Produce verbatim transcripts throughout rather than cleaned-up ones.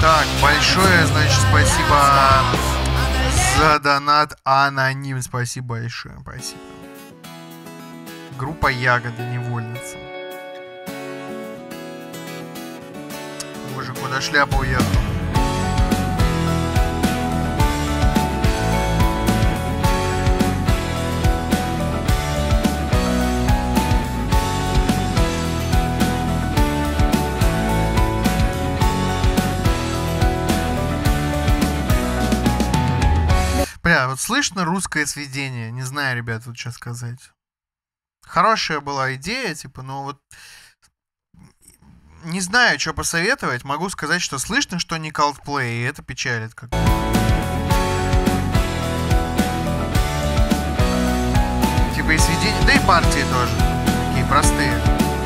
Так, большое, значит, спасибо за донат, Аноним. Спасибо большое, спасибо. Группа Ягода, Невольница. Боже, куда шляпа уехала? Бля, вот слышно русское сведение? Не знаю, ребят, вот что сказать. Хорошая была идея, типа, но вот... Не знаю, что посоветовать. Могу сказать, что слышно, что не Coldplay, и это печалит как-то. Типа и сведения, да и партии тоже. Такие простые.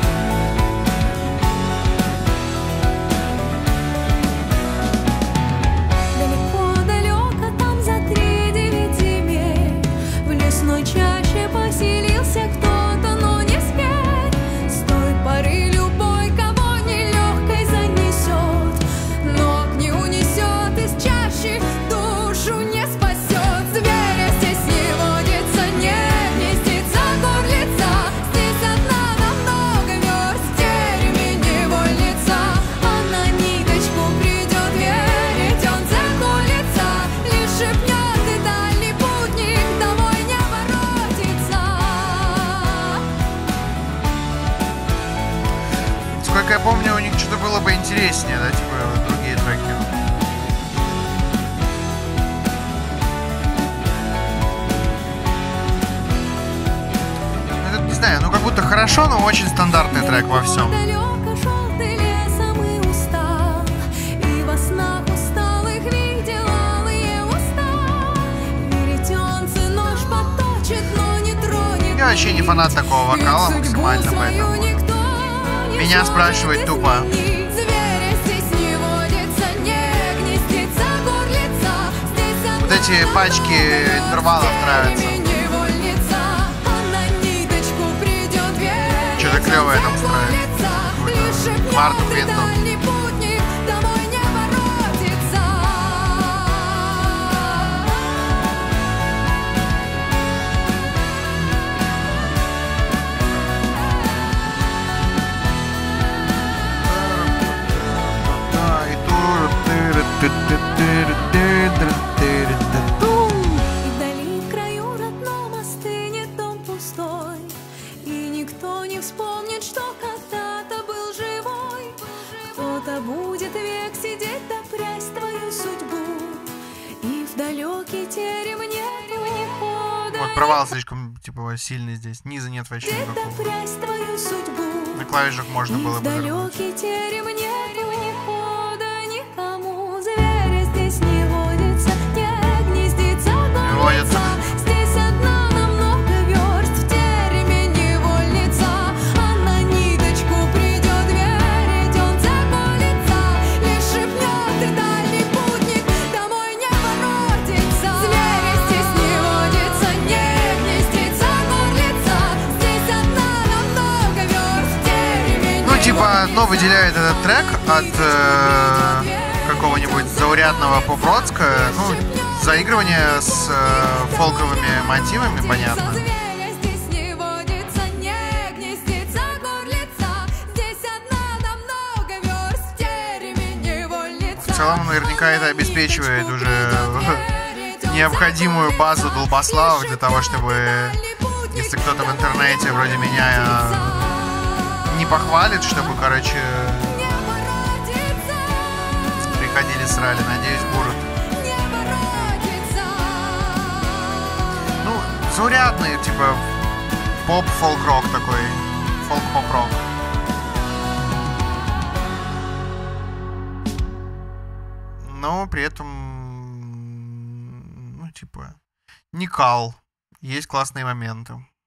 Чаще поселился кто-то, но не спеть. С той поры любой, кого нелегкой занесет, но не унесет из чащи, душу не спасет. Зверя здесь не водится, не гнездится горлица. Здесь одна на много верст, в тереме невольница. А на ниточку придет верить, он заколется, лишь шепнет и дальний путник домой не Как я помню, у них что-то было бы интереснее, да, типа другие треки. Ну, не знаю, ну как будто хорошо, но очень стандартный трек во всем. Я вообще не фанат такого вокала максимально, поэтому... Меня спрашивают тупо. Вот эти пачки интервалов нравятся. Что-то клевое там устроили. Марту Квинту. И вдали в краю родном остынет дом пустой, и никто не вспомнит, что когда-то был живой. Кто-то будет век сидеть да прясть твою судьбу, и в далекий терем нет ухода. Вот провал слишком типа сильный здесь, низа нет вообще никакого. На клавишах можно было бы вернуть. Водится. Здесь одна на много верст, в тереме невольница. А на ниточку придет верить, он заколется, лишь шепнет и дальний путник домой не воротится. Зверя здесь не водится, не гнездится горлица. Здесь одна на много верст, в тереме. Ну типа, но выделяет этот трек от э, какого-нибудь заурядного поп-роцка, ну, заигрывание с э, фолковыми мотивами, понятно. В целом, наверняка это обеспечивает уже необходимую базу долбославов для того, чтобы, если кто-то в интернете вроде меня не похвалит, чтобы, короче, приходили, срали. Надеюсь, будут. Заурядный, типа, поп-фолк-рок такой. Фолк-поп-рок. Но при этом, ну, типа, не кал. Есть классные моменты.